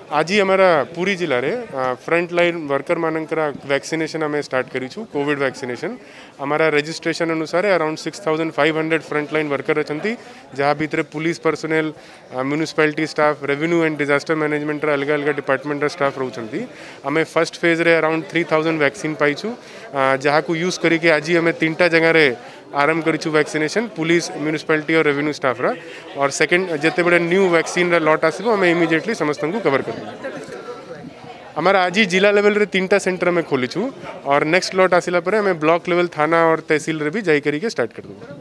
आज ही हमारा पूरी जिले में फ्रंट लाइन वर्कर मानकर वैक्सीनेशन आम स्टार्ट करूँ कोविड वैक्सीनेशन हमारा रजिस्ट्रेशन अनुसार अराउंड 6500 फ्रंट लाइन वर्कर अच्छा जहाँ भीतर police personnel municipality staff revenue and disaster management अलग अलग डिपार्टमेंट स्टाफ रोचे आम फर्स्ट फेज रे अराउंड 3000 वैक्सीन पाइछु जहाँ को यूज करके आज आम 3टा जगह आरंभ करूँ वैक्सीनेशन पुलिस म्यूनिसिपालिटी और रेवेन्यू स्टाफ रा और सेकंड जिते बड़े न्यू वैक्सीन लॉट आसो आम इमिडिएटली समस्त को कवर कर हमारा आज ही जिला लेवल रे 3टा सेंटर में खोलीचु और नेक्स्ट लॉट आसिला परे हमें ब्लॉक लेवल थाना और तहसील रे भी जाई करी स्टार्ट कर दूँ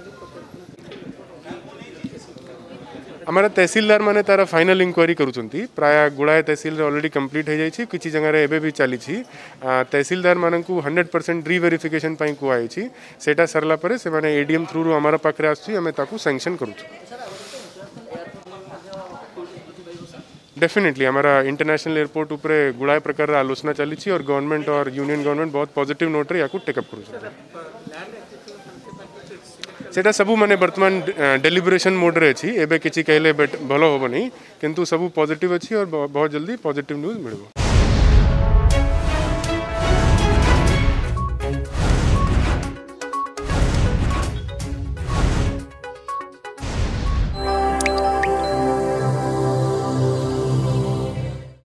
हमारा तहसीलदार माने तारा फाइनल इंक्वायरी करूछंती प्राय गुड़ाए तहसील रे ऑलरेडी कंप्लीट हो जाइछि किछि जगह रे एबे भी चली छी तहसीलदार मानकू 100% रीवेरिफिकेशन पई को आइ छी सेटा सरला परे से माने एडीएम थ्रू रो हमारा पाखरे आछि हमें ताकू सैंक्शन करूछु डेफिनेटली हमारा इंटरनेशनल एयरपोर्ट ऊपर गुड़ाए प्रकार आलोचना चली छी और गवर्नमेंट और यूनियन गवर्नमेंट बहुत पॉजिटिव नोट रे याकू टेकअप करू सेटा सबू माने वर्तमान डेलिब्रेशन मोड रे अछि एबे किछि कहले भलो होबो नहीं किंतु सबू पॉजिटिव अछि और बहुत जल्दी पॉजिटिव न्यूज मिलबो।